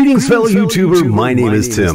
Greetings, fellow YouTuber. My name is Tim.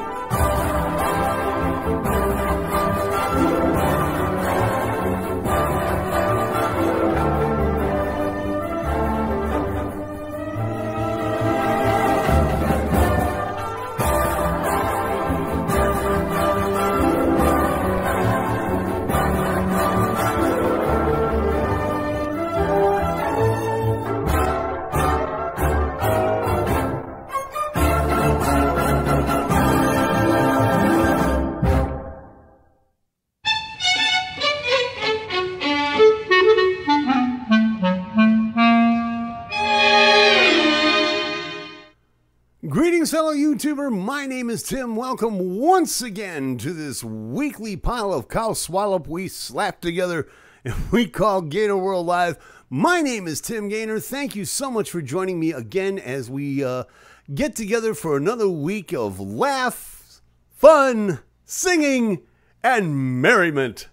Greetings, fellow YouTuber. My name is Tim. Welcome once again to this weekly pile of cow swallop we slap together and we call Gainer World Live. My name is Tim Gainer. Thank you so much for joining me again as we get together for another week of laughs, fun, singing, and merriment.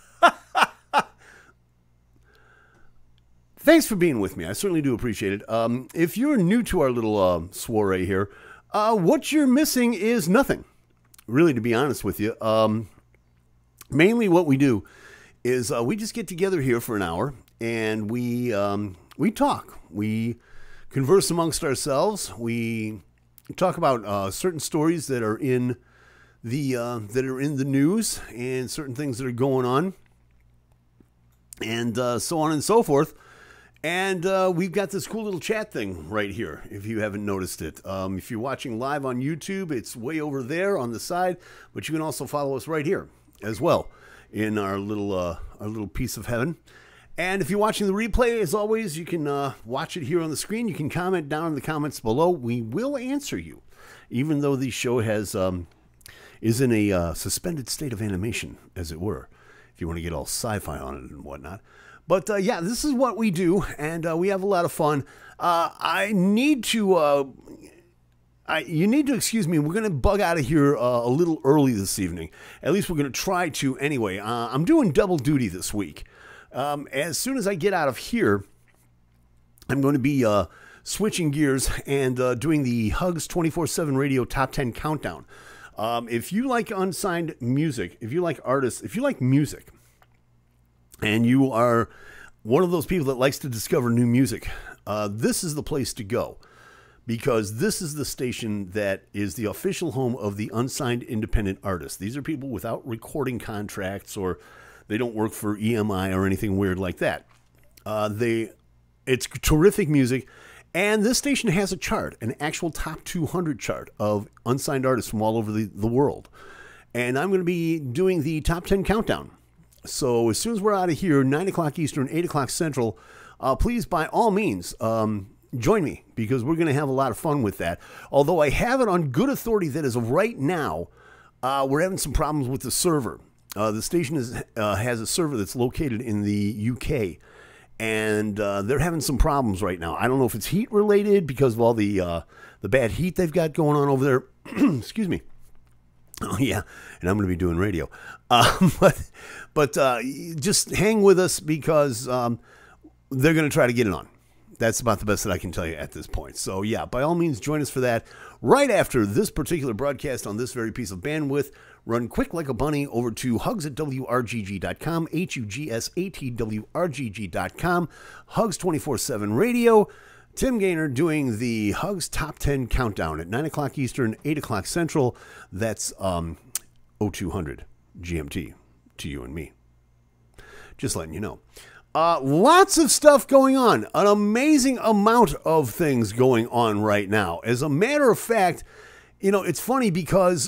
Thanks for being with me. I certainly do appreciate it. If you're new to our little soiree here, what you're missing is nothing, really, to be honest with you. Mainly what we do is we just get together here for an hour and we talk. We converse amongst ourselves. We talk about certain stories that are in the news and certain things that are going on, and so on and so forth. And we've got this cool little chat thing right here, if you haven't noticed it. If you're watching live on YouTube, it's way over there on the side, but you can also follow us right here as well in our little piece of heaven. And if you're watching the replay, as always, you can watch it here on the screen. You can comment down in the comments below. We will answer you, even though the show is in a suspended state of animation, as it were, if you want to get all sci-fi on it and whatnot. But, yeah, this is what we do, and we have a lot of fun. You need to excuse me. We're going to bug out of here a little early this evening. At least we're going to try to anyway. I'm doing double duty this week. As soon as I get out of here, I'm going to be switching gears and doing the Hugs 24/7 Radio Top 10 Countdown. If you like unsigned music, if you like artists, if you like music, and you are one of those people that likes to discover new music, this is the place to go, because this is the station that is the official home of the unsigned independent artists. These are people without recording contracts, or they don't work for EMI or anything weird like that. It's terrific music, and this station has a chart, an actual top 200 chart of unsigned artists from all over the world. And I'm going to be doing the top 10 countdown. So as soon as we're out of here, 9 o'clock Eastern, 8 o'clock Central, please, by all means, join me, because we're going to have a lot of fun with that. Although I have it on good authority that as of right now, we're having some problems with the server. The station has a server that's located in the UK, and they're having some problems right now. I don't know if it's heat related because of all the bad heat they've got going on over there. Excuse me. Oh, yeah, and I'm going to be doing radio. But just hang with us, because they're going to try to get it on. That's about the best that I can tell you at this point. So, yeah, by all means, join us for that. Right after this particular broadcast on this very piece of bandwidth, run quick like a bunny over to hugs@wrgg.com, HUGS@WRGG.com, Hugs 24/7 Radio. Tim Gainer doing the Hugs Top 10 Countdown at 9 o'clock Eastern, 8 o'clock Central. That's 0200 GMT to you and me. Just letting you know. Lots of stuff going on. An amazing amount of things going on right now. As a matter of fact, you know, it's funny because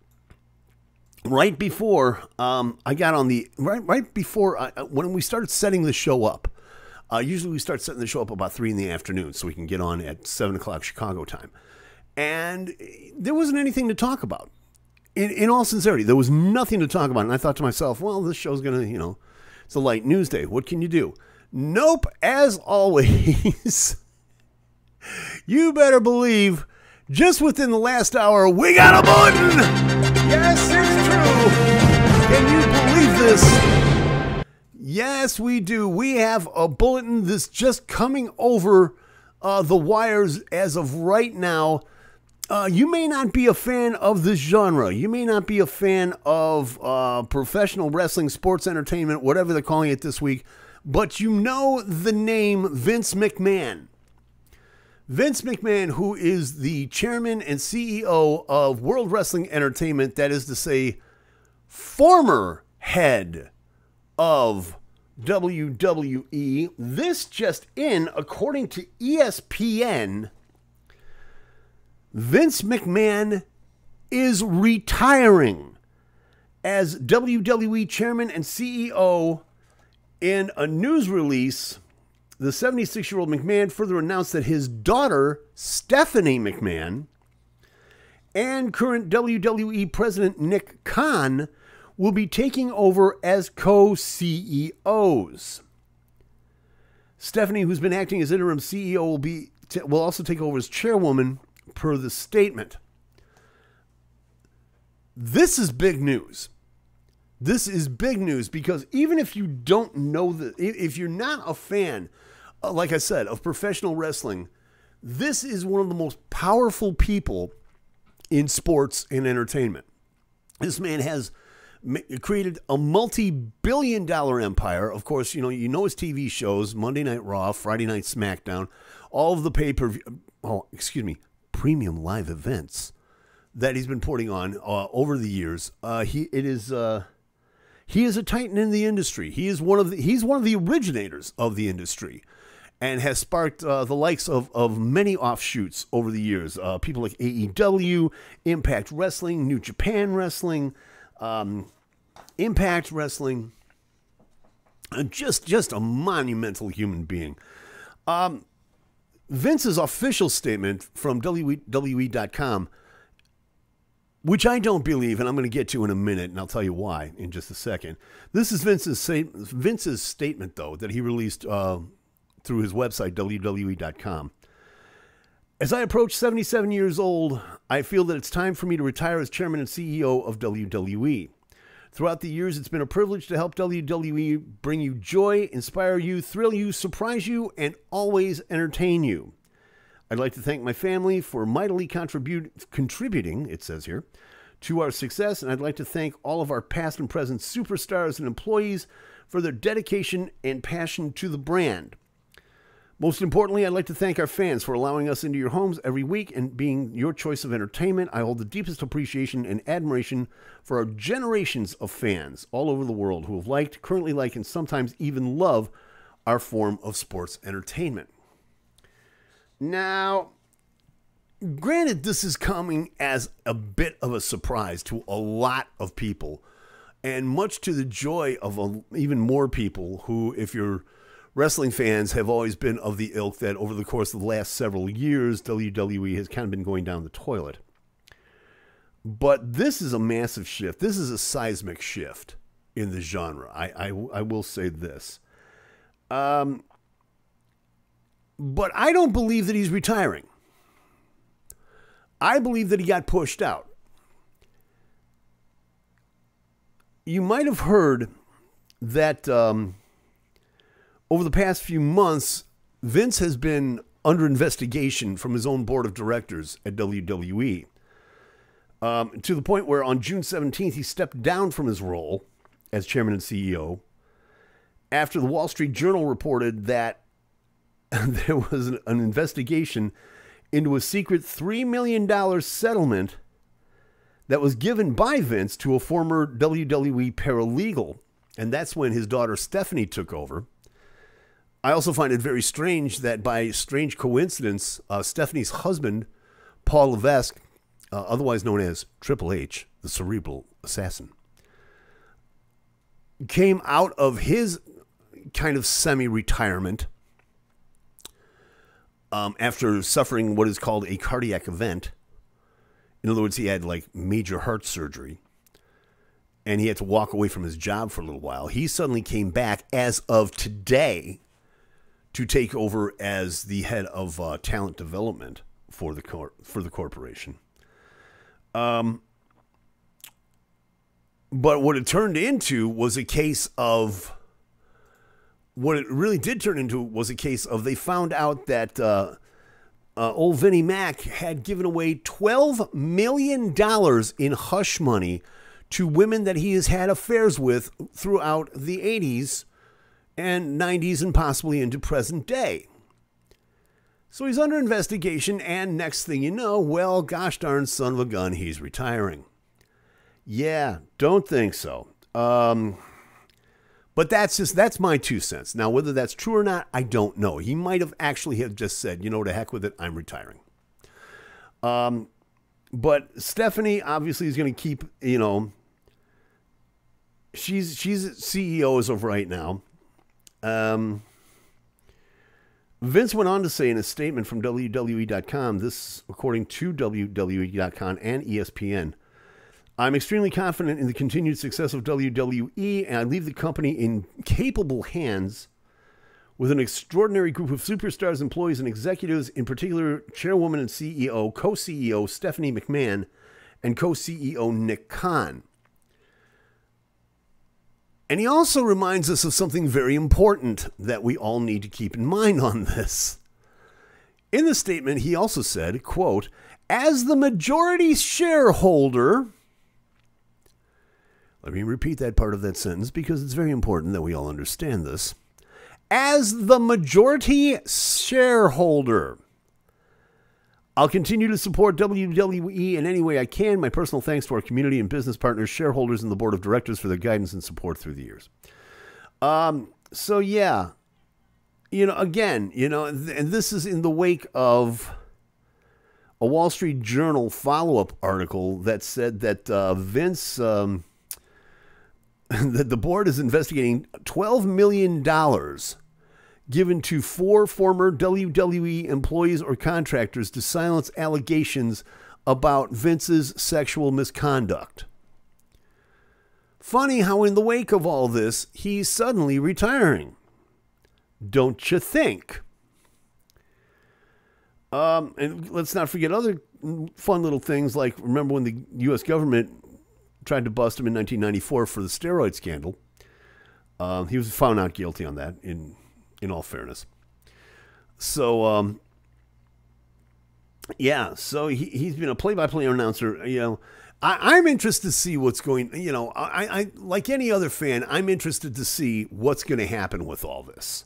right before I got on the... Right before... when we started setting the show up, usually we start setting the show up about 3 in the afternoon so we can get on at 7 o'clock Chicago time. And there wasn't anything to talk about. In all sincerity, there was nothing to talk about. And I thought to myself, well, this show's going to, you know, it's a light news day. What can you do? Nope. As always, you better believe just within the last hour, we got a bulletin. Yes, it's true. Can you believe this? Yes, we do. We have a bulletin that's just coming over the wires as of right now. You may not be a fan of this genre. You may not be a fan of professional wrestling, sports entertainment, whatever they're calling it this week, but you know the name Vince McMahon. Vince McMahon, who is the chairman and CEO of World Wrestling Entertainment, that is to say, former head of WWE. This just in, according to ESPN, Vince McMahon is retiring as WWE chairman and CEO. In a news release, the 76-year-old McMahon further announced that his daughter, Stephanie McMahon, and current WWE president Nick Khan will be taking over as co-CEOs. Stephanie, who's been acting as interim CEO, will also take over as chairwoman, per the statement. This is big news. This is big news because even if you don't know if you're not a fan, like I said, of professional wrestling, this is one of the most powerful people in sports and entertainment. This man has created a multi-billion-dollar empire. Of course, you know his TV shows, Monday Night Raw, Friday Night SmackDown, all of the premium live events that he's been putting on over the years. He is a titan in the industry. He's one of the originators of the industry, and has sparked the likes of many offshoots over the years. People like AEW, Impact Wrestling, New Japan Wrestling, Impact Wrestling. Just a monumental human being. Vince's official statement from WWE.com, which I don't believe, and I'm going to get to in a minute, and I'll tell you why in just a second. This is Vince's statement, though, that he released through his website, WWE.com. As I approach 77 years old, I feel that it's time for me to retire as chairman and CEO of WWE. Throughout the years, it's been a privilege to help WWE bring you joy, inspire you, thrill you, surprise you, and always entertain you. I'd like to thank my family for mightily contributing, it says here, to our success, and I'd like to thank all of our past and present superstars and employees for their dedication and passion to the brand. Most importantly, I'd like to thank our fans for allowing us into your homes every week and being your choice of entertainment. I hold the deepest appreciation and admiration for our generations of fans all over the world who have liked, currently like, and sometimes even love our form of sports entertainment. Now, granted, this is coming as a bit of a surprise to a lot of people, and much to the joy of even more people who, if you're wrestling fans, have always been of the ilk that over the course of the last several years, WWE has kind of been going down the toilet. But this is a massive shift. This is a seismic shift in the genre. I will say this. But I don't believe that he's retiring. I believe that he got pushed out. You might have heard that over the past few months, Vince has been under investigation from his own board of directors at WWE. To the point where on June 17th, he stepped down from his role as chairman and CEO after the Wall Street Journal reported that there was an investigation into a secret $3 million settlement that was given by Vince to a former WWE paralegal. And that's when his daughter Stephanie took over. I also find it very strange that by strange coincidence, Stephanie's husband, Paul Levesque, otherwise known as Triple H, the cerebral assassin, came out of his kind of semi-retirement after suffering what is called a cardiac event. In other words, he had like major heart surgery, and he had to walk away from his job for a little while. He suddenly came back as of today to take over as the head of talent development for the corporation. But what it turned into was a case of, what it really did turn into was a case of, they found out that old Vinnie Mac had given away $12 million in hush money to women that he has had affairs with throughout the 80s and 90s and possibly into present day. So he's under investigation, and next thing you know, well, gosh darn son of a gun, he's retiring. Yeah, don't think so. But that's my 2 cents. Now, whether that's true or not, I don't know. He might have actually have just said, you know, to heck with it, I'm retiring. But Stephanie obviously is going to keep, you know, she's CEO as of right now. Vince went on to say in a statement from WWE.com, this according to WWE.com and ESPN, I'm extremely confident in the continued success of WWE, and I leave the company in capable hands with an extraordinary group of superstars, employees, and executives, in particular, chairwoman and CEO, co-CEO Stephanie McMahon, and co-CEO Nick Khan. And he also reminds us of something very important that we all need to keep in mind on this. In the statement, he also said, quote, as the majority shareholder... Let me repeat that part of that sentence because it's very important that we all understand this. As the majority shareholder, I'll continue to support WWE in any way I can. My personal thanks to our community and business partners, shareholders, and the board of directors for their guidance and support through the years. So yeah, you know, again, you know, and this is in the wake of a Wall Street Journal follow-up article that said that Vince... that the board is investigating $12 million given to 4 former WWE employees or contractors to silence allegations about Vince's sexual misconduct. Funny how in the wake of all this, he's suddenly retiring. Don't you think? And let's not forget other fun little things like, remember when the U.S. government tried to bust him in 1994 for the steroid scandal. He was found not guilty on that, in all fairness. So, yeah, so he's been a play-by-play announcer. You know, I'm interested to see what's going, you know, I like any other fan, I'm interested to see what's going to happen with all this.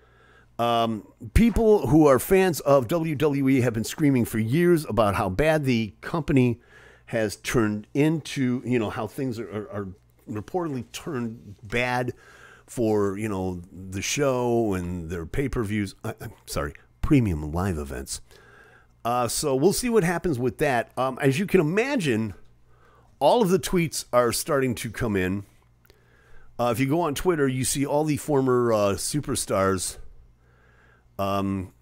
People who are fans of WWE have been screaming for years about how bad the company has turned into, you know, how things are reportedly turned bad for, you know, the show and their pay-per-views. Premium live events. So we'll see what happens with that. As you can imagine, all of the tweets are starting to come in. If you go on Twitter, you see all the former superstars, talking,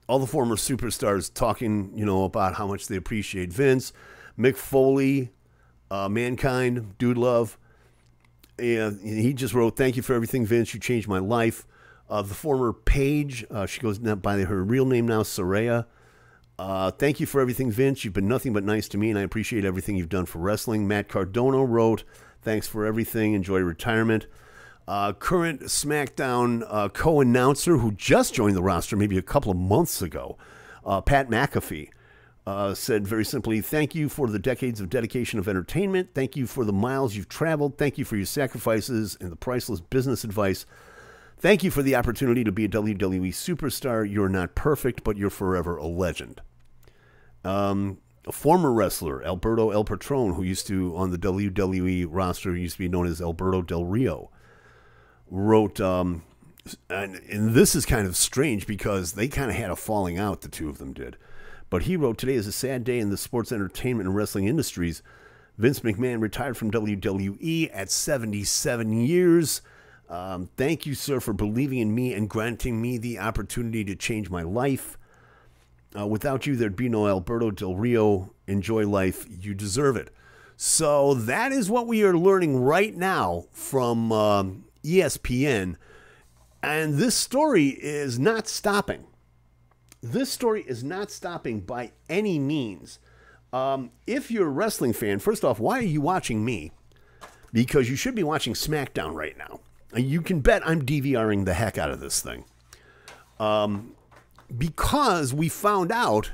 you know, about how much they appreciate Vince. Mick Foley, Mankind, Dude Love. He just wrote, thank you for everything, Vince. You changed my life. The former Paige, she goes by her real name now, Saraya. Thank you for everything, Vince. You've been nothing but nice to me, and I appreciate everything you've done for wrestling. Matt Cardona wrote, thanks for everything. Enjoy retirement. Current SmackDown co-announcer who just joined the roster maybe a couple of months ago, Pat McAfee. Said very simply, thank you for the decades of dedication of entertainment. Thank you for the miles you've traveled. Thank you for your sacrifices and the priceless business advice. Thank you for the opportunity to be a WWE superstar. You're not perfect, but you're forever a legend. A former wrestler, Alberto El Patron, who used to, on the WWE roster, used to be known as Alberto Del Rio, wrote, and this is kind of strange because they kind of had a falling out, the two of them did. But he wrote, today is a sad day in the sports entertainment and wrestling industries. Vince McMahon retired from WWE at 77 years. Thank you, sir, for believing in me and granting me the opportunity to change my life. Without you, there'd be no Alberto Del Rio. Enjoy life. You deserve it. So that is what we are learning right now from ESPN. And this story is not stopping. This story is not stopping by any means. If you're a wrestling fan, first off, why are you watching me? Because you should be watching SmackDown right now. You can bet I'm DVRing the heck out of this thing. because we found out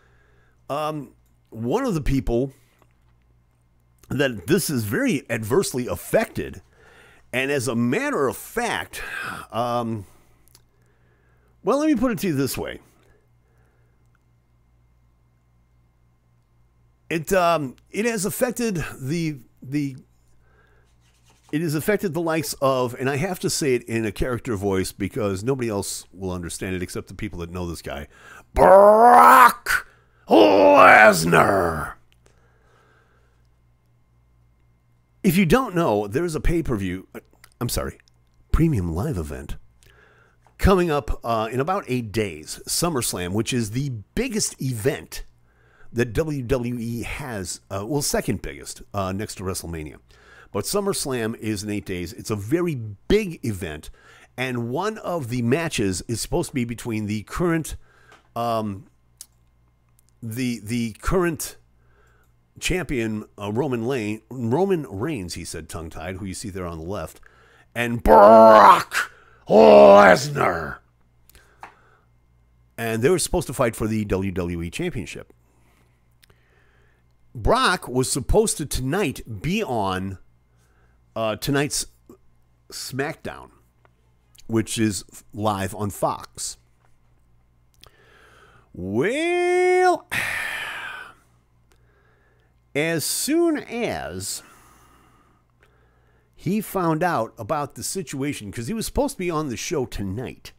one of the people that this is very adversely affected. And as a matter of fact, well, let me put it to you this way. It has affected it has affected the likes of, and I have to say it in a character voice because nobody else will understand it except the people that know this guy, Brock Lesnar. If you don't know, there's a pay-per-view, premium live event coming up in about 8 days, SummerSlam, which is the biggest event that WWE has, second biggest, next to WrestleMania. But SummerSlam is in 8 days. It's a very big event, and one of the matches is supposed to be between the current, the current champion Roman Reigns, he said tongue-tied, who you see there on the left, and Brock Lesnar. And they were supposed to fight for the WWE Championship. Brock was supposed to tonight be on tonight's SmackDown, which is live on Fox. Well, as soon as he found out about the situation, because he was supposed to be on the show tonight,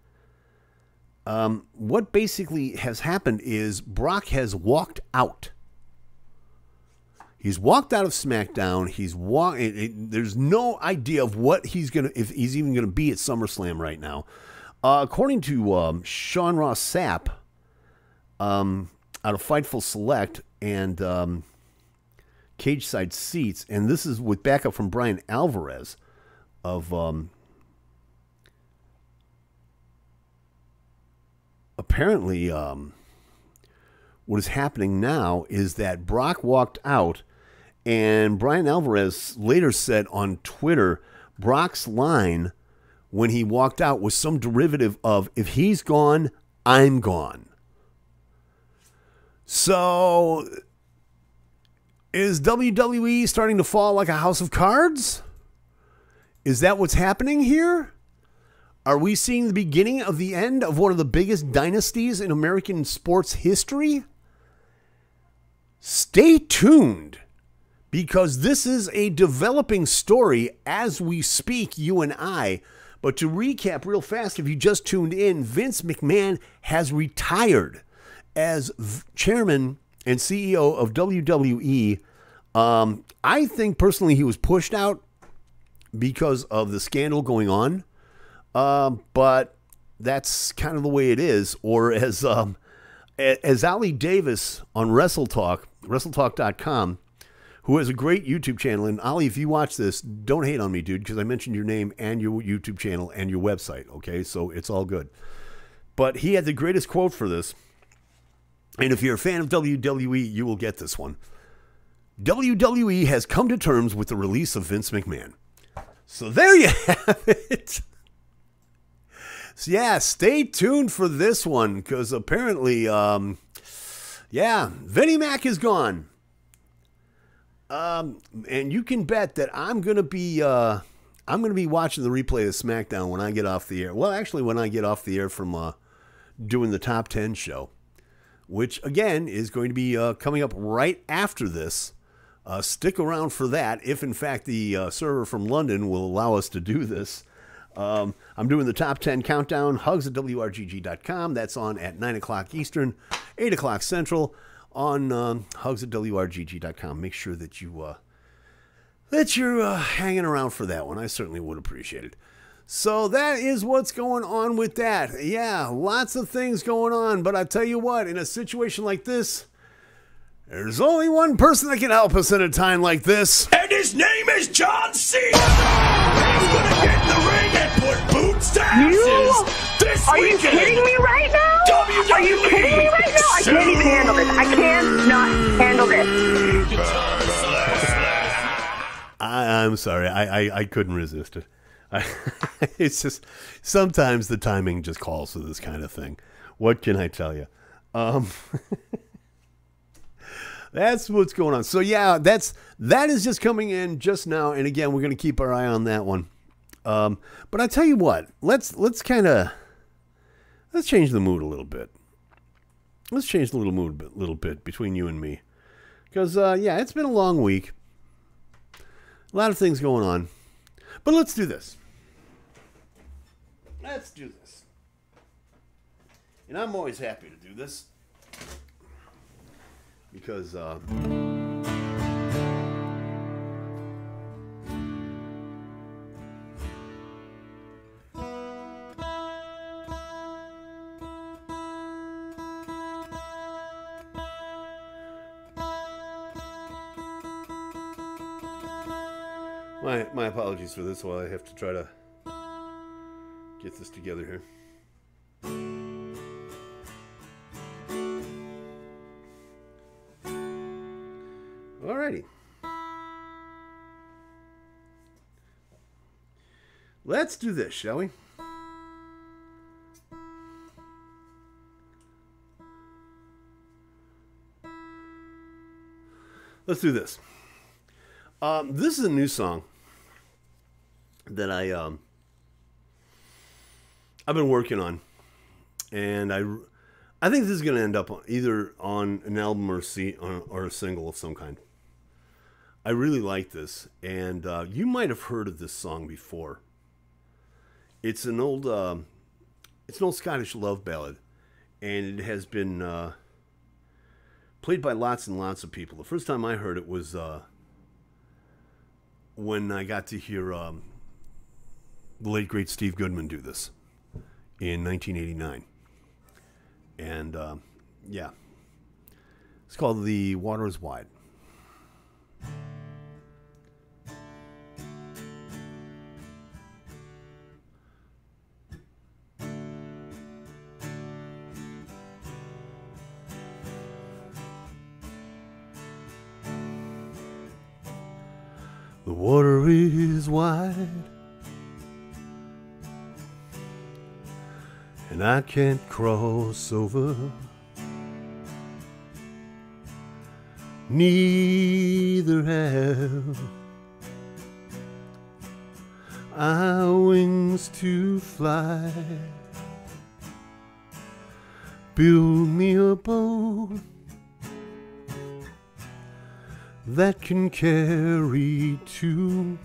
what basically has happened is Brock has walked out. He's walked out of SmackDown. There's no idea of what if he's even gonna be at SummerSlam right now. According to Sean Ross Sapp, out of Fightful Select and Cage Side Seats, and this is with backup from Brian Alvarez of apparently what is happening now is that Brock walked out. And Brian Alvarez later said on Twitter, Brock's line when he walked out was some derivative of, if he's gone, I'm gone. So, is WWE starting to fall like a house of cards? Is that what's happening here? Are we seeing the beginning of the end of one of the biggest dynasties in American sports history? Stay tuned. Because this is a developing story as we speak, you and I. But to recap real fast, if you just tuned in, Vince McMahon has retired as chairman and CEO of WWE. I think personally he was pushed out because of the scandal going on. But that's kind of the way it is. Or as Ali Davis on WrestleTalk, WrestleTalk.com, who has a great YouTube channel. And Ali, if you watch this, don't hate on me, dude, because I mentioned your name and your YouTube channel and your website, okay? So it's all good. But he had the greatest quote for this. And if you're a fan of WWE, you will get this one. WWE has come to terms with the release of Vince McMahon. So there you have it. So yeah, stay tuned for this one, because apparently, Vinnie Mac is gone. And you can bet that I'm gonna be watching the replay of SmackDown when I get off the air. Well, actually, when I get off the air from doing the Top 10 show, which again is going to be coming up right after this. Stick around for that, if in fact the server from London will allow us to do this. I'm doing the Top 10 countdown, hugs at WRGG.com. That's on at 9 o'clock Eastern, 8 o'clock Central, on hugs at WRGG.com. Make sure that you're hanging around for that one. I certainly would appreciate it. So that is what's going on with that. Yeah, lots of things going on, but I tell you what, in a situation like this, there's only one person that can help us in a time like this. And his name is John Cena! He's gonna get in the ring and put boots to asses this Are weekend! you kidding me right now? WWE Are you kidding me right now? I can't even handle this. I cannot handle this. I'm sorry. I couldn't resist it. It's just, sometimes the timing just calls for this kind of thing. What can I tell you? That's what's going on. So yeah, that is just coming in just now, and again, we're going to keep our eye on that one. But I tell you what, let's change the mood a little bit. Let's change the little bit between you and me, because yeah, it's been a long week, a lot of things going on, but let's do this. Let's do this, and I'm always happy to do this because. My apologies for this while I have to try to get this together here. Alrighty. Let's do this, shall we? Let's do this. This is a new song that I've been working on, and I think this is going to end up either on an album or a single of some kind. I really like this, and you might have heard of this song before. It's an old Scottish love ballad, and it has been played by lots and lots of people. The first time I heard it was when I got to hear the late great Steve Goodman do this in 1989, and yeah, it's called "The Water Is Wide." The water is wide, and I can't cross over. Neither have I wings to fly. Build me a boat that can carry two.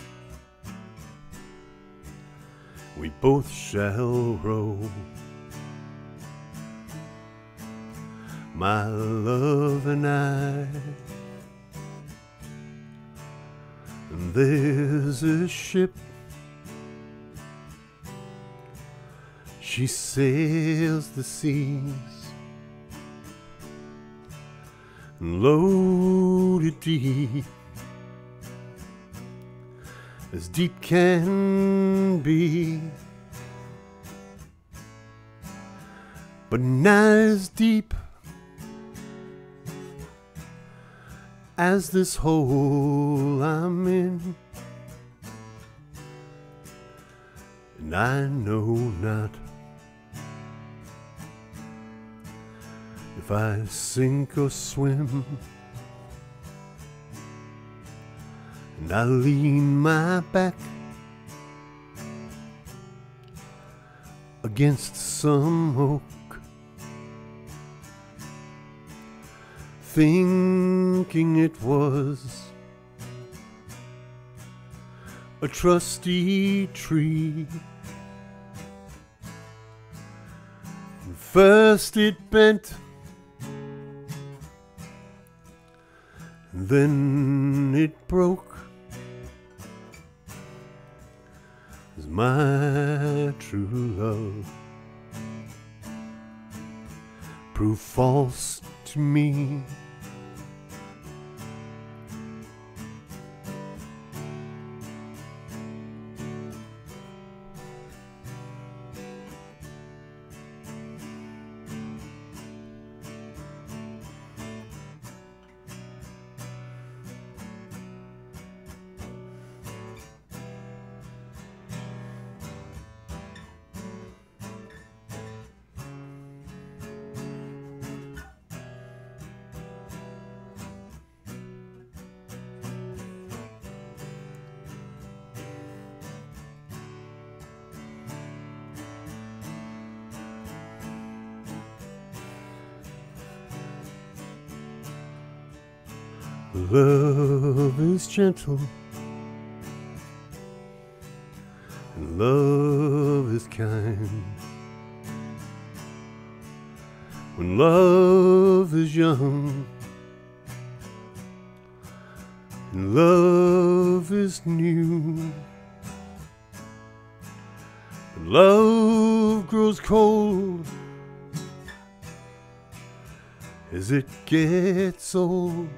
We both shall row, my love and I. And there's a ship, she sails the seas, loaded deep, as deep can be, but not as deep as this hole I'm in. And I know not if I sink or swim, and I lean my back against some oak, thinking it was a trusty tree. And first it bent, and then it broke, as my true love proved false to me. Love is gentle, and love is kind. When love is young, and love is new, and love grows cold as it gets old,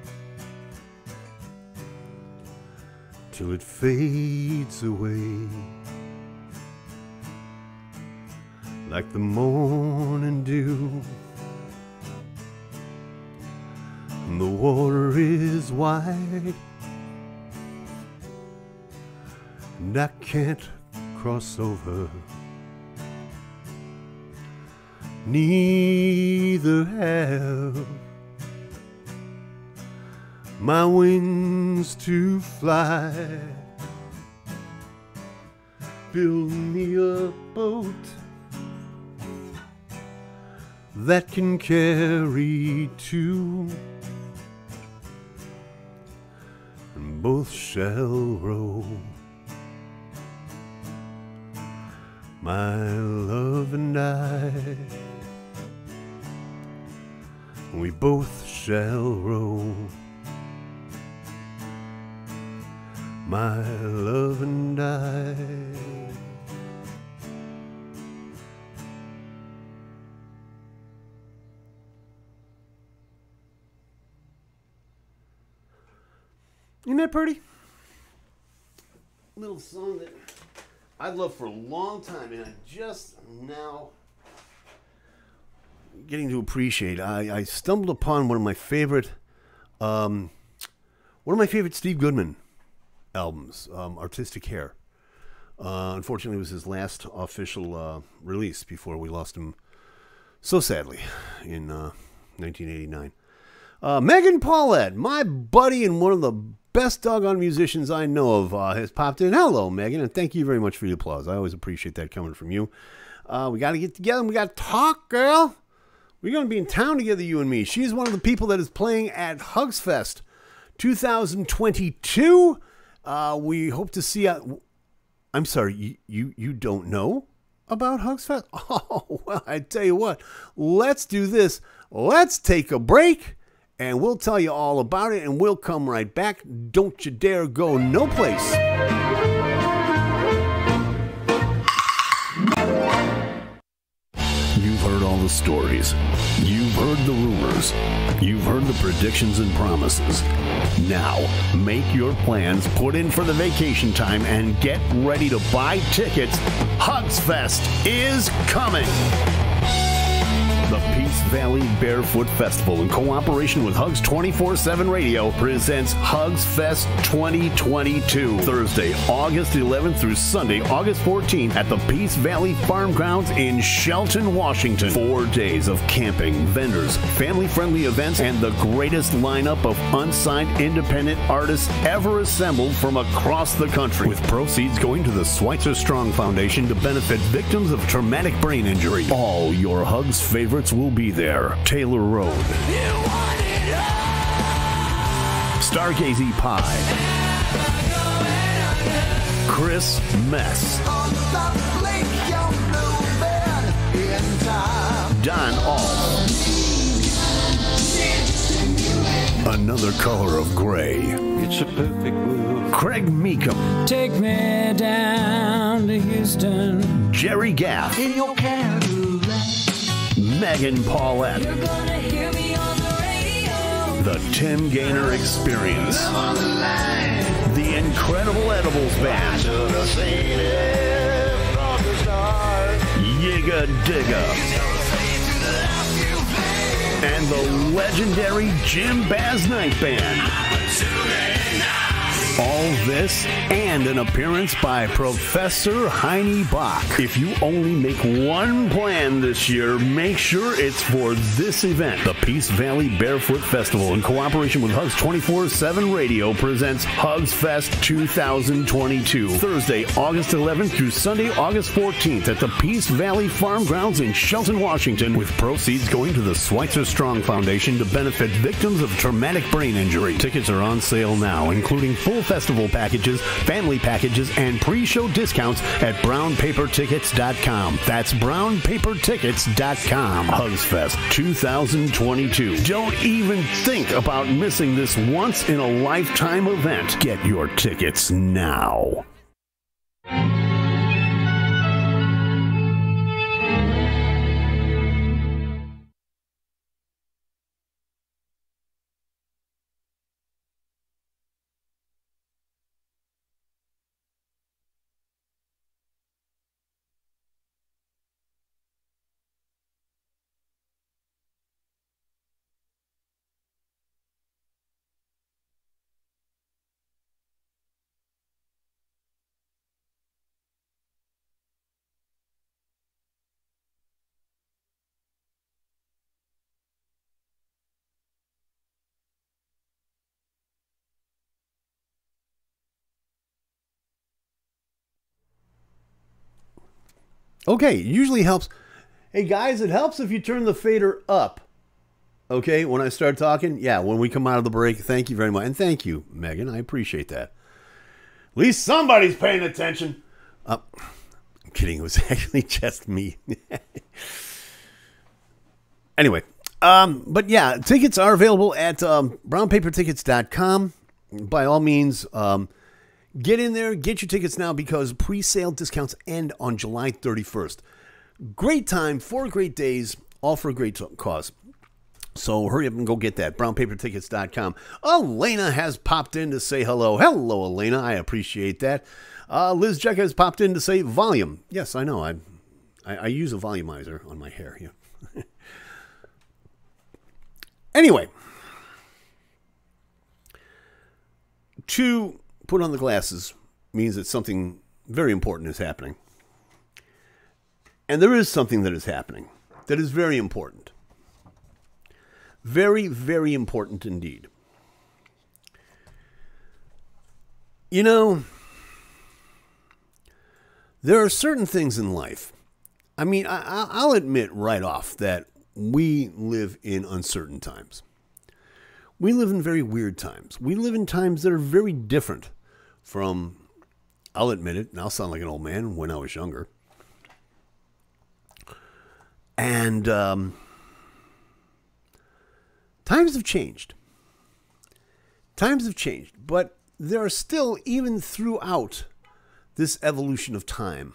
till it fades away like the morning dew. And the water is wide, and I can't cross over, neither have my wings to fly. Build me a boat that can carry two, and both shall row. My love and I, we both shall row. My love and I. Isn't that pretty? Little song that I'd loved for a long time, and I just now getting to appreciate. I stumbled upon one of my favorite Steve Goodman albums, Artistic Hair. Unfortunately, it was his last official release before we lost him so sadly in 1989. Megan Paulette, my buddy and one of the best doggone musicians I know of, has popped in. Hello, Megan, and thank you very much for the applause. I always appreciate that coming from you. We got to get together and we got to talk, girl. We're going to be in town together, you and me. She's one of the people that is playing at Hugs Fest 2022. We hope to see you. I'm sorry, you don't know about Hugs Fest? Oh, well, I tell you what. Let's do this. Let's take a break, and we'll tell you all about it, and we'll come right back. Don't you dare go no place. You've heard all the stories. You've heard the rumors. You've heard the predictions and promises. Now, make your plans, put in for the vacation time, and get ready to buy tickets. Hugs Fest is coming. The Peace Valley Barefoot Festival, in cooperation with Hugs 24/7 Radio, presents Hugs Fest 2022. Thursday, August 11th through Sunday, August 14th at the Peace Valley Farm Grounds in Shelton, Washington. 4 days of camping, vendors, family-friendly events, and the greatest lineup of unsigned independent artists ever assembled from across the country, with proceeds going to the Schweitzer Strong Foundation to benefit victims of traumatic brain injury. All your Hugs favorites will be there. Taylor Road, Stargazy Pie, Chris Mess, Don All, Another Color of Gray, It's a perfect world. Craig Meekum, Take me down to Houston. Jerry Gaff, In your Cadillac. Megan Paulette, You're gonna hear me on the radio. The Tim Gaynor Experience, The Incredible Edibles Band, Yiga Digga, and the legendary Jim Baz Night Band. All this and an appearance by Professor Heine Bach. If you only make one plan this year, make sure it's for this event. The Peace Valley Barefoot Festival, in cooperation with Hugs 24/7 Radio, presents Hugs Fest 2022. Thursday, August 11th through Sunday, August 14th at the Peace Valley Farm Grounds in Shelton, Washington, with proceeds going to the Schweitzer Strong Foundation to benefit victims of traumatic brain injury. Tickets are on sale now, including full festival packages, family packages, and pre-show discounts at brownpapertickets.com. That's brownpapertickets.com. Hugsfest 2022. Don't even think about missing this once-in-a-lifetime event. Get your tickets now. Okay, it usually helps. Hey guys, it helps if you turn the fader up. Okay, when I start talking, yeah, when we come out of the break, thank you very much. And thank you, Megan, I appreciate that. At least somebody's paying attention. I'm kidding, it was actually just me. Anyway, but yeah, tickets are available at brownpapertickets.com. By all means, get in there, get your tickets now, because pre-sale discounts end on July 31st. Great time, 4 great days, all for a great cause. So hurry up and go get that, brownpapertickets.com. Elena has popped in to say hello. Hello, Elena. I appreciate that. Liz Jecka has popped in to say volume. Yes, I know. I use a volumizer on my hair. Yeah. Anyway, to put on the glasses means that something very important is happening. And there is something that is happening that is very important. Very, very important indeed. You know, there are certain things in life. I mean, I'll admit right off that we live in uncertain times. We live in very weird times. We live in times that are very different from, I'll admit it, and I'll sound like an old man, when I was younger. And times have changed. Times have changed, but there are still, even throughout this evolution of time,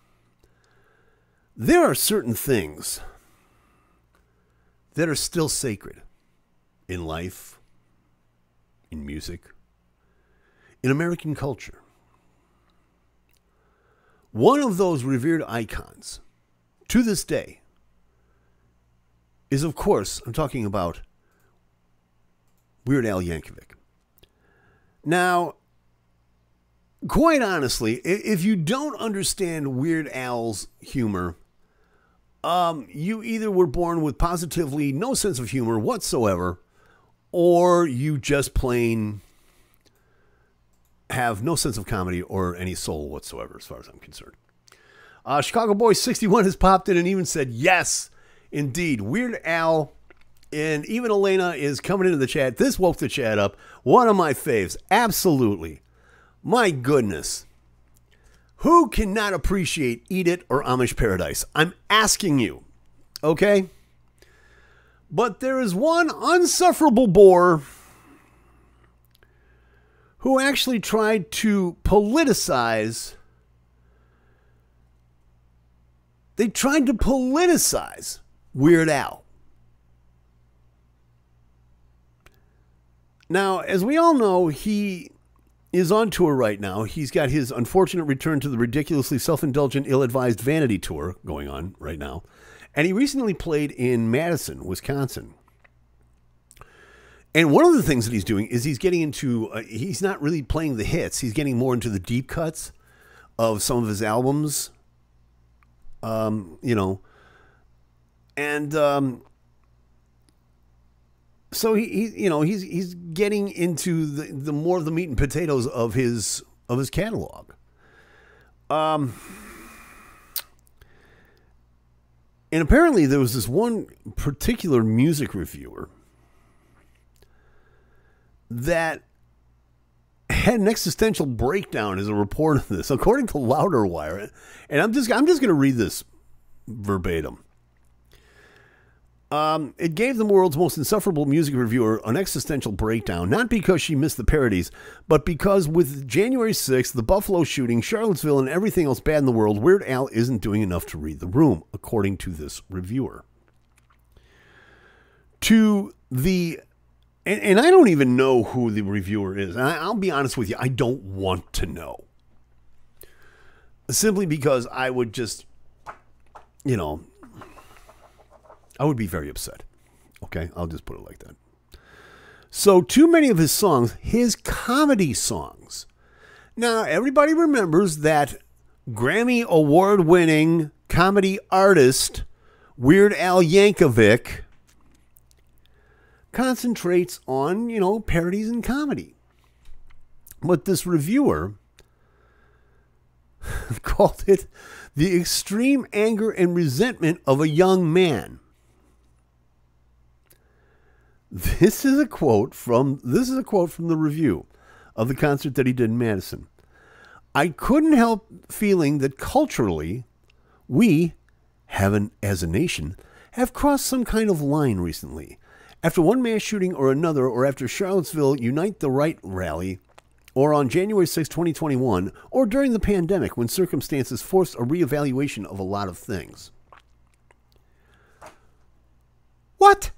there are certain things that are still sacred in life, in music, in American culture. One of those revered icons to this day is, of course, I'm talking about Weird Al Yankovic. Now, quite honestly, if you don't understand Weird Al's humor, you either were born with positively no sense of humor whatsoever, or you just plain have no sense of comedy or any soul whatsoever, as far as I'm concerned. Chicago Boy 61 has popped in and even said, yes, indeed, Weird Al. And even Elena is coming into the chat. This woke the chat up. One of my faves. Absolutely. My goodness. Who cannot appreciate Eat It or Amish Paradise? I'm asking you. Okay? But there is one unsufferable bore who actually tried to politicize. They tried to politicize Weird Al. Now, as we all know, he is on tour right now. He's got his unfortunate return to the ridiculously self-indulgent, ill-advised Vanity tour going on right now. And he recently played in Madison, Wisconsin. And one of the things that he's doing is he's getting into, he's not really playing the hits. He's getting more into the deep cuts of some of his albums, you know. And so he you know, he's getting into the more of the meat and potatoes of his catalog. And apparently there was this one particular music reviewer that had an existential breakdown as a report of this, according to Louder Wire. And I'm just going to read this verbatim. It gave the world's most insufferable music reviewer an existential breakdown, not because she missed the parodies, but because with January 6th, the Buffalo shooting, Charlottesville, and everything else bad in the world, Weird Al isn't doing enough to read the room, according to this reviewer. And I don't even know who the reviewer is. And I'll be honest with you, I don't want to know. Simply because I would just, you know, I would be very upset. Okay, I'll just put it like that. So too many of his songs, his comedy songs. Now, everybody remembers that Grammy award-winning comedy artist, Weird Al Yankovic, concentrates on, you know, parodies and comedy. But this reviewer called it the extreme anger and resentment of a young man. This is a quote from the review of the concert that he did in Madison. I couldn't help feeling that culturally we as a nation have crossed some kind of line recently. After one mass shooting or another, or after Charlottesville Unite the Right rally, or on January 6, 2021, or during the pandemic when circumstances forced a reevaluation of a lot of things. What?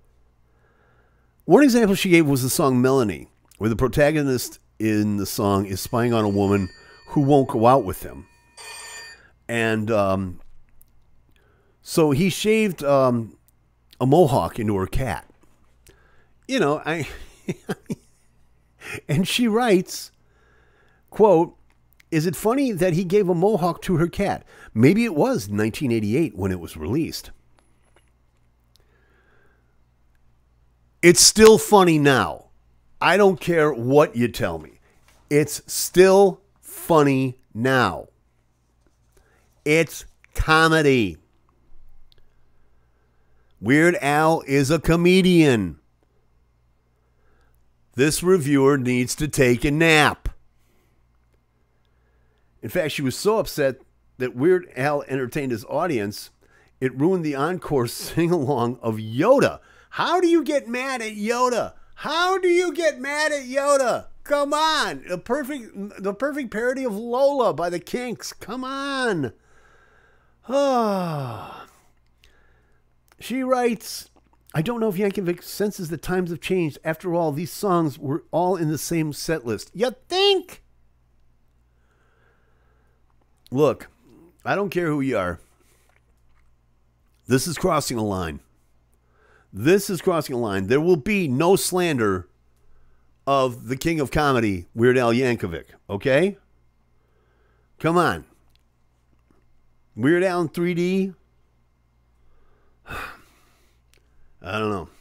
One example she gave was the song Melanie, where the protagonist in the song is spying on a woman who won't go out with him. And so he shaved a mohawk into her cat. You know, and she writes, quote, is it funny that he gave a mohawk to her cat? Maybe it was 1988 when it was released. It's still funny now. I don't care what you tell me. It's still funny now. It's comedy. Weird Al is a comedian. This reviewer needs to take a nap. In fact, she was so upset that Weird Al entertained his audience, it ruined the encore sing-along of Yoda. How do you get mad at Yoda? How do you get mad at Yoda? Come on. The perfect parody of Lola by the Kinks. Come on. She writes, I don't know if Yankovic senses the times have changed. After all, these songs were all in the same set list. You think? Look, I don't care who you are. This is crossing a line. This is crossing a line. There will be no slander of the king of comedy, Weird Al Yankovic. Okay? Come on. Weird Al in 3D? I don't know.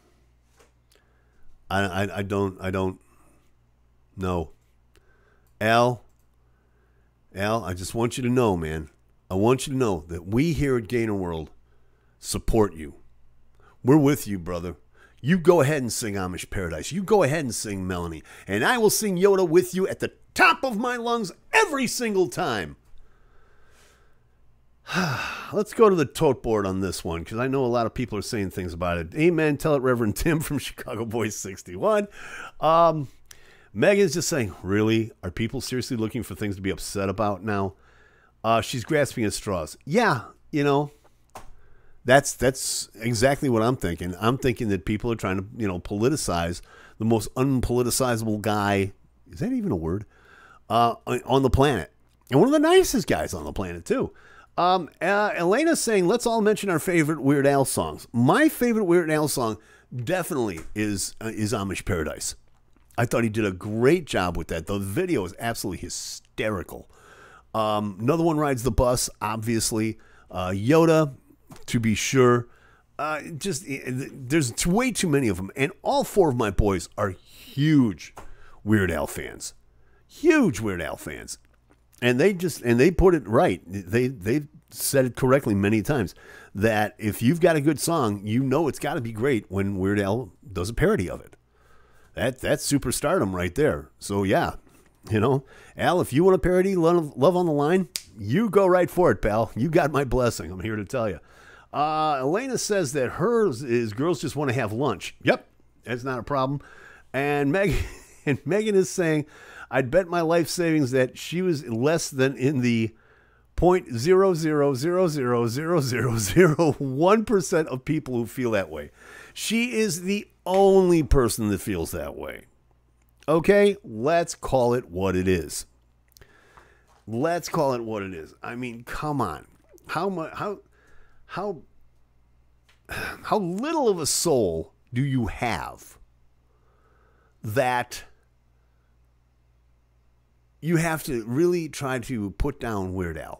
I don't know. Al, I just want you to know, man. I want you to know that we here at Gainer World support you. We're with you, brother. You go ahead and sing Amish Paradise. You go ahead and sing Melanie. And I will sing Yoda with you at the top of my lungs every single time. Let's go to the tote board on this one, because I know a lot of people are saying things about it. Amen. Tell it, Reverend Tim from Chicago Boys 61. Megan's just saying, really? Are people seriously looking for things to be upset about now? She's grasping at straws. Yeah, you know, that's exactly what I'm thinking. I'm thinking that people are trying to, you know, politicize the most unpoliticizable guy. Is that even a word? On the planet. And one of the nicest guys on the planet, too. Elena's saying, let's all mention our favorite Weird Al songs. My favorite Weird Al song, definitely is Amish Paradise. I thought he did a great job with that. The video is absolutely hysterical. Another one rides the bus, obviously. Yoda, to be sure. There's way too many of them, and all four of my boys are huge Weird Al fans. Huge Weird Al fans. And they put it right. They've said it correctly many times that if you've got a good song, you know it's got to be great when Weird Al does a parody of it. That's superstardom right there. So yeah, Al, if you want a parody, Love on the Line, you go right for it, pal. You got my blessing. I'm here to tell you. Elena says that hers is Girls Just Want to Have Lunch. Yep, that's not a problem. And Megan is saying, I'd bet my life savings that she was less than in the 0.0000001% of people who feel that way. She is the only person that feels that way. Okay, let's call it what it is. Let's call it what it is. I mean, come on. How little of a soul do you have that you have to really try to put down Weird Al?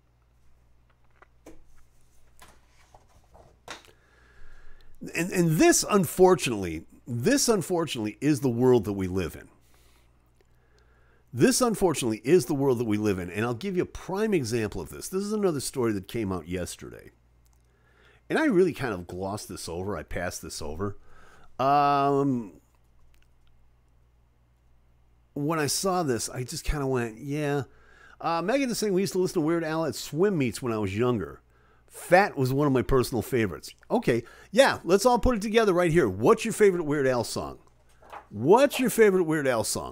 And this, unfortunately, is the world that we live in. This, unfortunately, is the world that we live in. And I'll give you a prime example of this. This is another story that came out yesterday. And I really kind of glossed this over. I passed this over. When I saw this, I just kind of went, yeah. Megan is saying we used to listen to Weird Al at swim meets when I was younger. Fat was one of my personal favorites. Okay, yeah, let's all put it together right here. What's your favorite Weird Al song? What's your favorite Weird Al song?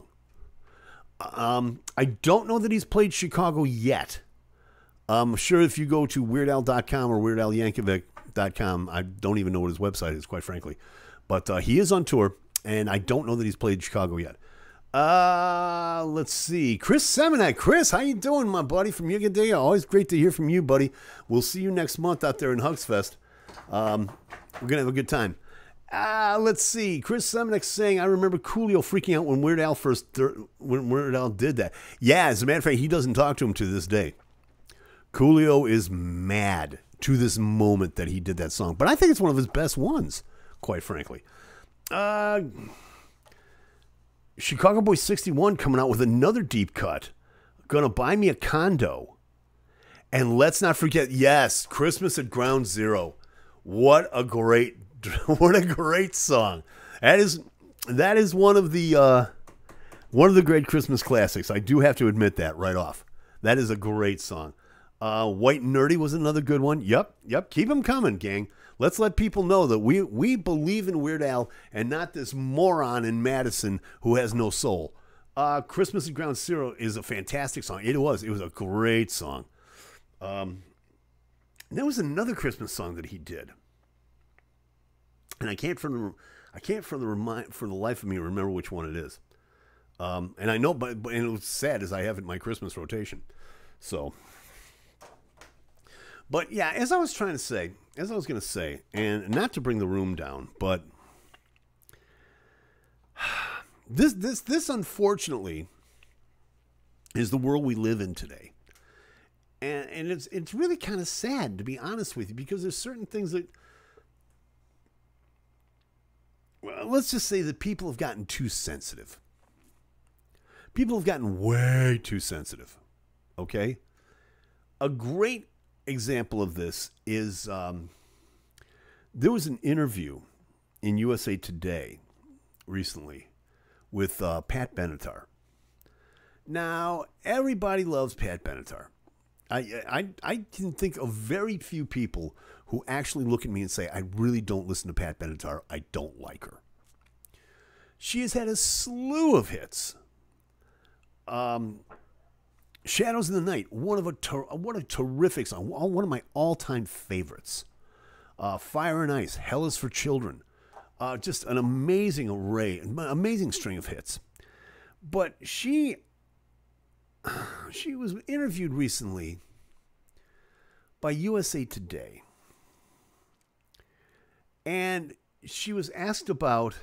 I don't know that he's played Chicago yet. I'm sure if you go to WeirdAl.com or WeirdAlYankovic.com, I don't even know what his website is, quite frankly. But he is on tour, and I don't know that he's played Chicago yet. Let's see. Chris Seminack. Chris, how you doing, my buddy from Yugadea? Always great to hear from you, buddy. We'll see you next month out there in Hugsfest. We're going to have a good time. Let's see. Chris Seminack saying, I remember Coolio freaking out when Weird Al did that. Yeah, as a matter of fact, he doesn't talk to him to this day. Coolio is mad to this moment that he did that song. But I think it's one of his best ones, quite frankly. Chicago Boy 61 coming out with another deep cut. Gonna buy me a condo. And let's not forget, yes, Christmas at Ground Zero. What a great song. That is one of the great Christmas classics. I do have to admit that right off. That is a great song. White Nerdy was another good one. Yep. Keep them coming, gang. Let's let people know that we believe in Weird Al and not this moron in Madison who has no soul. Christmas at Ground Zero is a fantastic song. It was a great song. There was another Christmas song that he did, and I can't for the life of me remember which one it is. And I know, but and it was sad as I have it in my Christmas rotation. So. But yeah, as I was going to say, and not to bring the room down, but this unfortunately is the world we live in today, and it's really kind of sad, to be honest with you, because there's certain things that, well, let's just say that people have gotten too sensitive. People have gotten way too sensitive. Okay, a great example of this is there was an interview in USA Today recently with Pat Benatar. Now, everybody loves Pat Benatar. I can think of very few people who actually look at me and say, I really don't listen to Pat Benatar. I don't like her. She has had a slew of hits. Shadows in the Night, what a terrific song, one of my all-time favorites. Fire and Ice, Hell is for Children, just an amazing array, amazing string of hits. But she was interviewed recently by USA Today, and she was asked about.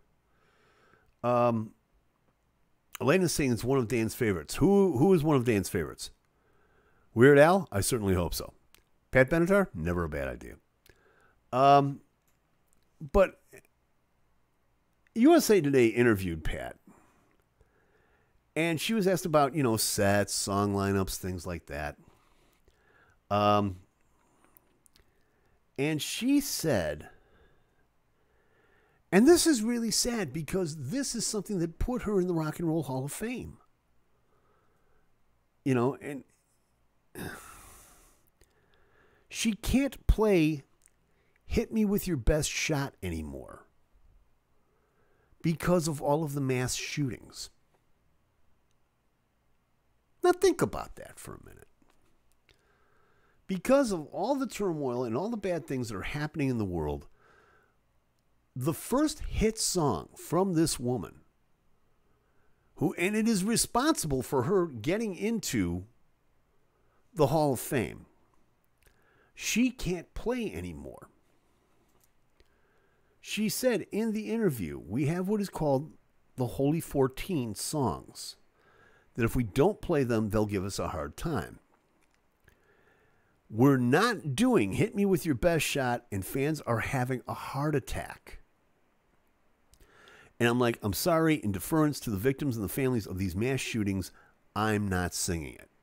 Elena's saying it's one of Dan's favorites. Who is one of Dan's favorites? Weird Al? I certainly hope so. Pat Benatar? Never a bad idea. But USA Today interviewed Pat. And she was asked about, sets, song lineups, things like that. And she said, and this is really sad because this is something that put her in the Rock and Roll Hall of Fame. And she can't play Hit Me With Your Best Shot anymore because of all of the mass shootings. Now think about that for a minute. Because of all the turmoil and all the bad things that are happening in the world, the first hit song from this woman, and it is responsible for her getting into the Hall of Fame, she can't play anymore. She said in the interview, we have what is called the Holy 14 songs, that if we don't play them, they'll give us a hard time. We're not doing Hit Me With Your Best Shot, and fans are having a heart attack. And I'm like, I'm sorry, in deference to the victims and the families of these mass shootings, I'm not singing it.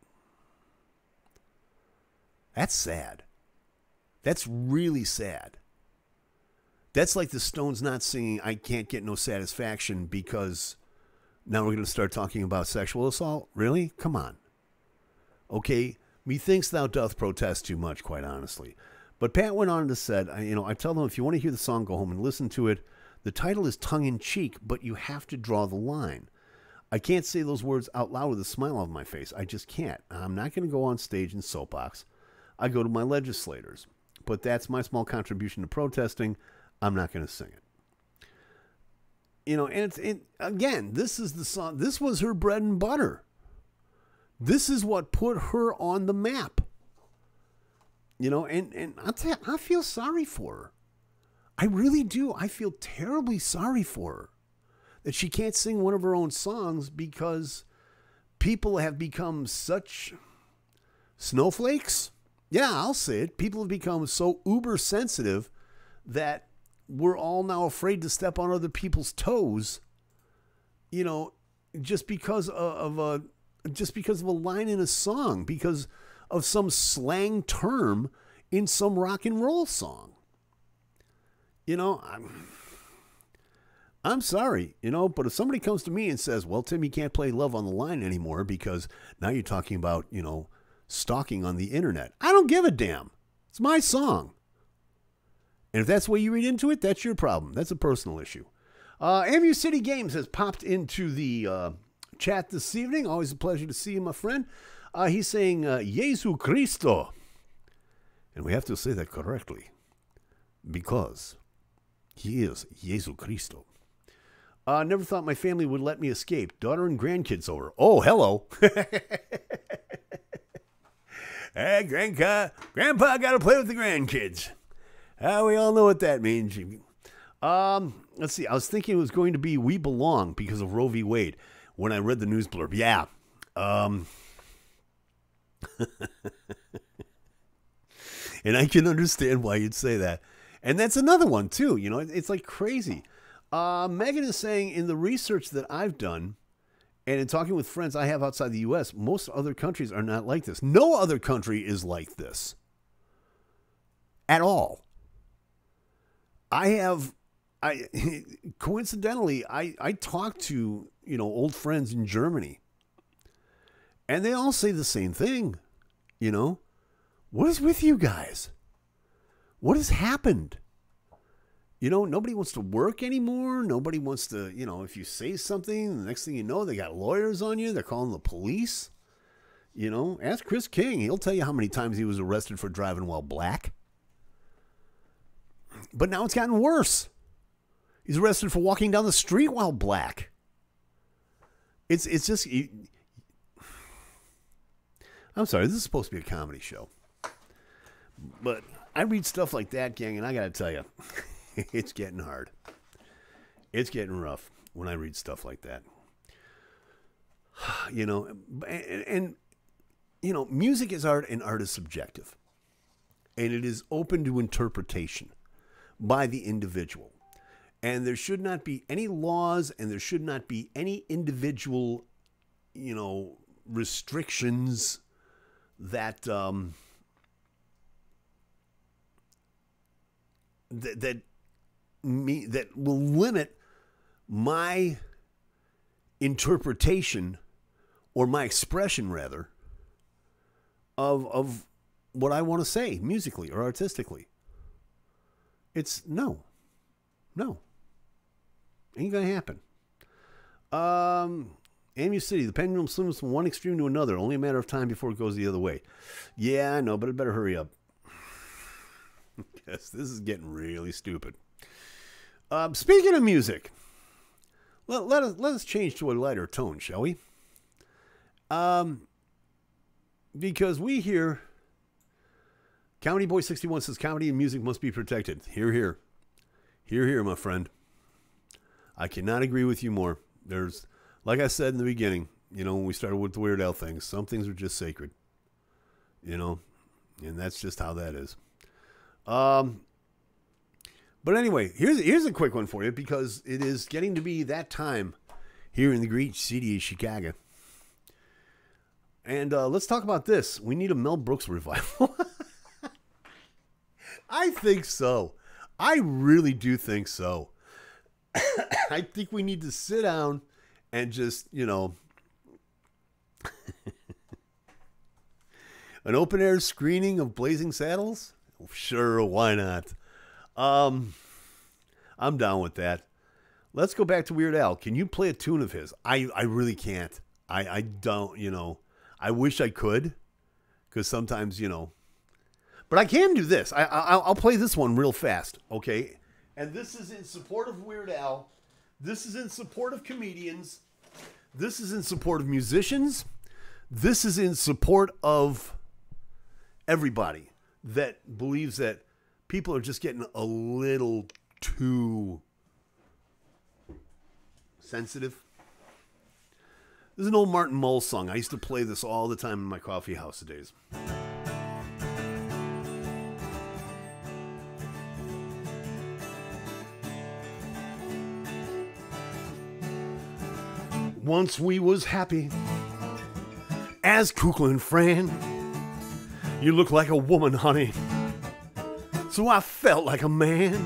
That's sad. That's really sad. That's like the Stones not singing I Can't Get No Satisfaction because now we're going to start talking about sexual assault? Really? Come on. Okay, methinks thou doth protest too much, quite honestly. But Pat went on and said, I tell them if you want to hear the song, go home and listen to it. The title is tongue-in-cheek, but you have to draw the line. I can't say those words out loud with a smile on my face. I just can't. I'm not going to go on stage and soapbox. I go to my legislators. But that's my small contribution to protesting. I'm not going to sing it. And again, this is the song. This was her bread and butter. This is what put her on the map. And I'll tell you, I feel sorry for her. I really do. I feel terribly sorry for her that she can't sing one of her own songs because people have become such snowflakes. Yeah, I'll say it. People have become so uber sensitive that we're all now afraid to step on other people's toes, just because of a line in a song, because of some slang term in some rock and roll song. I'm sorry, but if somebody comes to me and says, well, Tim, you can't play Love on the Line anymore because now you're talking about, stalking on the internet. I don't give a damn. It's my song. And if that's the way you read into it, that's your problem. That's a personal issue. Amu City Games has popped into the chat this evening. Always a pleasure to see you, my friend. He's saying, Jesu Cristo. And we have to say that correctly because he is Jesu Cristo. Never thought my family would let me escape. Daughter and grandkids over. Oh, hello. Hey, Grandpa got to play with the grandkids. We all know what that means. Let's see. I was thinking it was going to be We Belong because of Roe v. Wade when I read the news blurb. Yeah. And I can understand why you'd say that. And that's another one, too. It's like crazy. Megan is saying in the research that I've done and in talking with friends I have outside the U.S., most other countries are not like this. No other country is like this at all. Coincidentally, I talked to, old friends in Germany and they all say the same thing. What is with you guys? What has happened? Nobody wants to work anymore. Nobody wants to, if you say something, the next thing you know, they got lawyers on you. They're calling the police. Ask Chris King. He'll tell you how many times he was arrested for driving while black. But now it's gotten worse. He's arrested for walking down the street while black. It's just... I'm sorry, this is supposed to be a comedy show. But I read stuff like that, gang, and I got to tell you, It's getting hard. It's getting rough when I read stuff like that. You know, and you know, music is art and art is subjective. And it is open to interpretation by the individual. And there should not be any laws and there should not be any individual, you know, restrictions that that will limit my interpretation or my expression rather of what I want to say musically or artistically. It's no. Ain't gonna happen. Amu City, the pendulum swings from one extreme to another. Only a matter of time before it goes the other way. Yeah, I know, but it better hurry up. Yes, this is getting really stupid. Speaking of music, let us change to a lighter tone, shall we? Because we hear Comedy Boy 61 says comedy and music must be protected. Hear, hear. Hear, hear, my friend. I cannot agree with you more. There's, like I said in the beginning, you know, when we started with the Weird Al things, some things are just sacred. You know, and that's just how that is. But anyway, here's a quick one for you because it is getting to be that time here in the great city of Chicago. And let's talk about this. We need a Mel Brooks revival. I think so. I really do think so. I think we need to sit down and just, you know, an open air screening of Blazing Saddles? Sure, why not? I'm down with that. Let's go back to Weird Al. Can you play a tune of his? I really can't. I don't, you know. I wish I could, because sometimes, you know. But I can do this. I'll play this one real fast, okay? And this is in support of Weird Al. This is in support of comedians. This is in support of musicians. This is in support of everybody that believes that people are just getting a little too sensitive. This is an old Martin Mull song. I used to play this all the time in my coffee house days. Once we was happy as Kukla and Fran. You look like a woman, honey, so I felt like a man.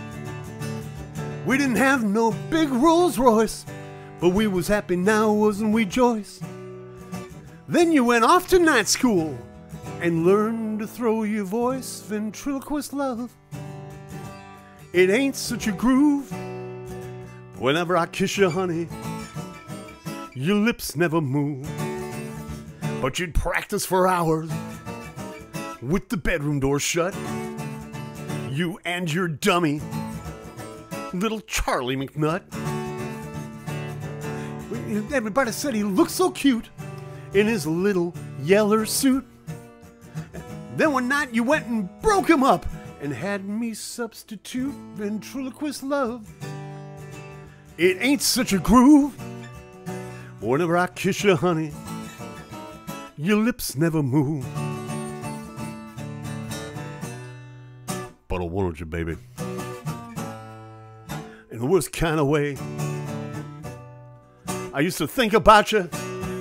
We didn't have no big Rolls Royce, but we was happy now, wasn't we, Joyce? Then you went off to night school and learned to throw your voice, ventriloquist love. It ain't such a groove. Whenever I kiss you, honey, your lips never move. But you'd practice for hours with the bedroom door shut. You and your dummy, little Charlie McNutt. Everybody said he looked so cute in his little yeller suit. Then one night you went and broke him up and had me substitute ventriloquist love. It ain't such a groove. Whenever I kiss you, honey, your lips never move. But I wanted you, baby, in the worst kind of way. I used to think about you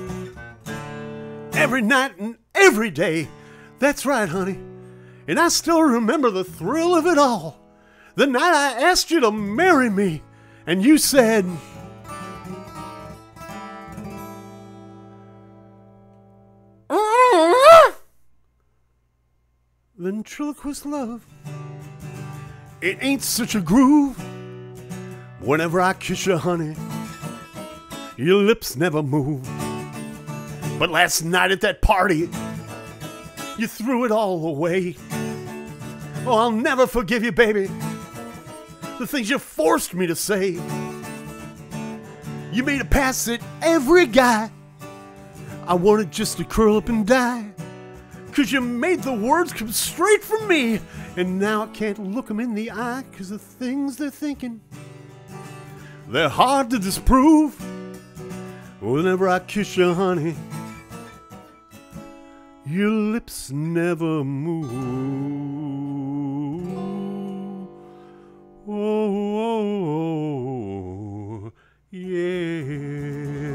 every night and every day. That's right, honey. And I still remember the thrill of it all. The night I asked you to marry me, and you said, ventriloquist love. It ain't such a groove. Whenever I kiss you, honey, your lips never move. But last night at that party, you threw it all away. Oh, I'll never forgive you, baby. The things you forced me to say. You made a pass at every guy. I wanted just to curl up and die. 'Cause you made the words come straight from me. And now I can't look them in the eye, 'cause the things they're thinking, they're hard to disprove. Whenever I kiss you, honey, your lips never move. Oh, oh, oh, yeah.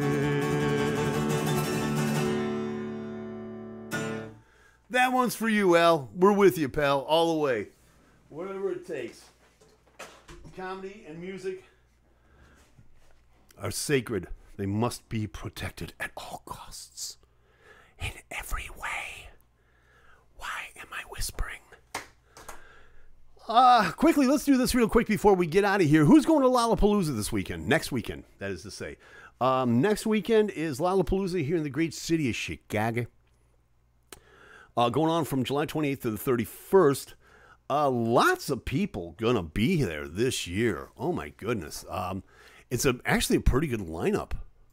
That one's for you, Al. We're with you, pal, all the way. Whatever it takes. Comedy and music are sacred. They must be protected at all costs. In every way. Why am I whispering? Quickly, let's do this real quick before we get out of here. Who's going to Lollapalooza this weekend? Next weekend, that is to say. Next weekend is Lollapalooza here in the great city of Chicago. Going on from July 28th to the 31st. Lots of people going to be there this year. Oh, my goodness. It's actually a pretty good lineup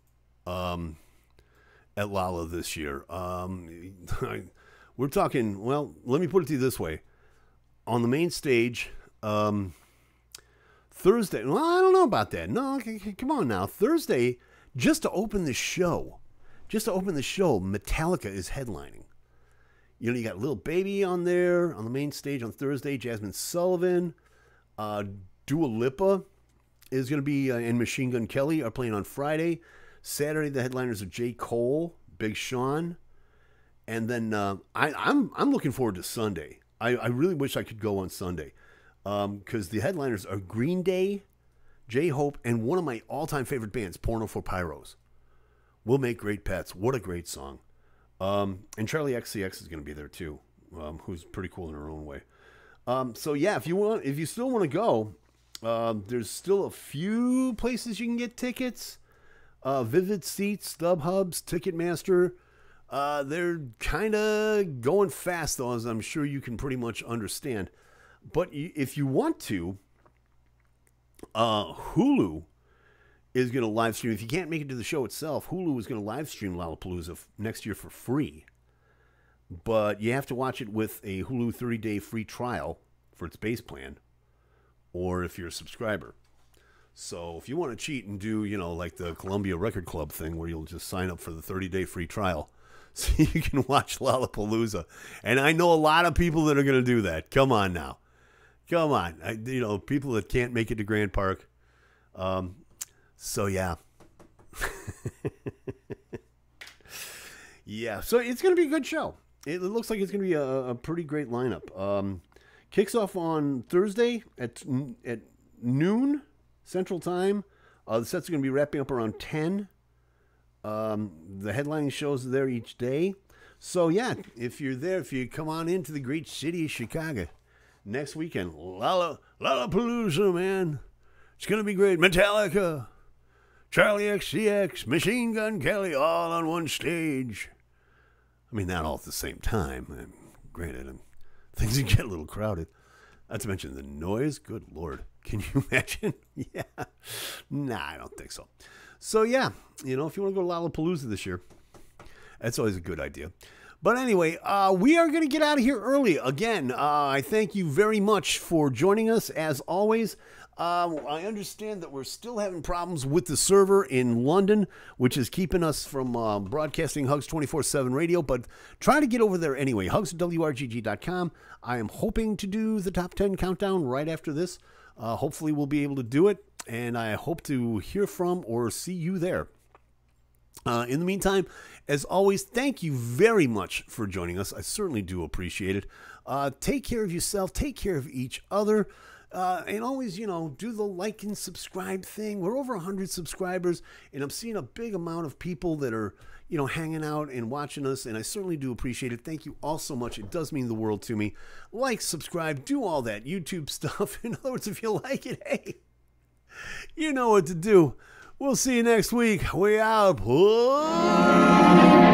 at Lolla this year. We're talking, well, let me put it to you this way. On the main stage, Thursday, well, I don't know about that. No, come on now. Thursday, just to open the show, Metallica is headlining. You know, you got Lil Baby on there on the main stage on Thursday. Jasmine Sullivan, Dua Lipa is going to be, and Machine Gun Kelly are playing on Friday. Saturday, the headliners are J. Cole, Big Sean, and then I'm looking forward to Sunday. I really wish I could go on Sunday, because the headliners are Green Day, J-Hope, and one of my all-time favorite bands, Porno for Pyros. We'll Make Great Pets. What a great song. And Charlie XCX is going to be there too, who's pretty cool in her own way. So yeah, if you still want to go, there's still a few places you can get tickets. Vivid Seats, StubHubs, Ticketmaster. They're kind of going fast though, as I'm sure you can pretty much understand. But if you want to, Hulu is going to live stream. If you can't make it to the show itself, Hulu is going to live stream Lollapalooza next year for free. But you have to watch it with a Hulu 30-day free trial for its base plan, or if you're a subscriber. So if you want to cheat and do, you know, like the Columbia Record Club thing where you'll just sign up for the 30-day free trial so you can watch Lollapalooza. And I know a lot of people that are going to do that. Come on now. Come on. You know, people that can't make it to Grand Park. So, yeah. Yeah, so it's going to be a good show. It looks like it's going to be a pretty great lineup. Kicks off on Thursday at noon Central Time. The sets are going to be wrapping up around 10. The headlining shows are there each day. So, yeah, if you're there, if you come on into the great city of Chicago next weekend, Lollapalooza, man. It's going to be great. Metallica, Charlie XCX, Machine Gun Kelly, all on one stage. I mean, not all at the same time. Granted, things can get a little crowded. Not to mention the noise. Good Lord. Can you imagine? Yeah. Nah, I don't think so. So, yeah, you know, if you want to go to Lollapalooza this year, that's always a good idea. But anyway, we are going to get out of here early. Again, I thank you very much for joining us, as always. I understand that we're still having problems with the server in London, which is keeping us from broadcasting Hugs 24/7 radio, but try to get over there anyway. Hugs@WRGG.com. I am hoping to do the top 10 countdown right after this. Hopefully we'll be able to do it, and I hope to hear from or see you there. In the meantime, as always, thank you very much for joining us. I certainly do appreciate it. Take care of yourself. Take care of each other. And always, you know, do the like and subscribe thing. We're over 100 subscribers, and I'm seeing a big amount of people that are, you know, hanging out and watching us, and I certainly do appreciate it. Thank you all so much. It does mean the world to me. Like, subscribe, do all that YouTube stuff. In other words, if you like it, hey, you know what to do. We'll see you next week. We out. Whoa.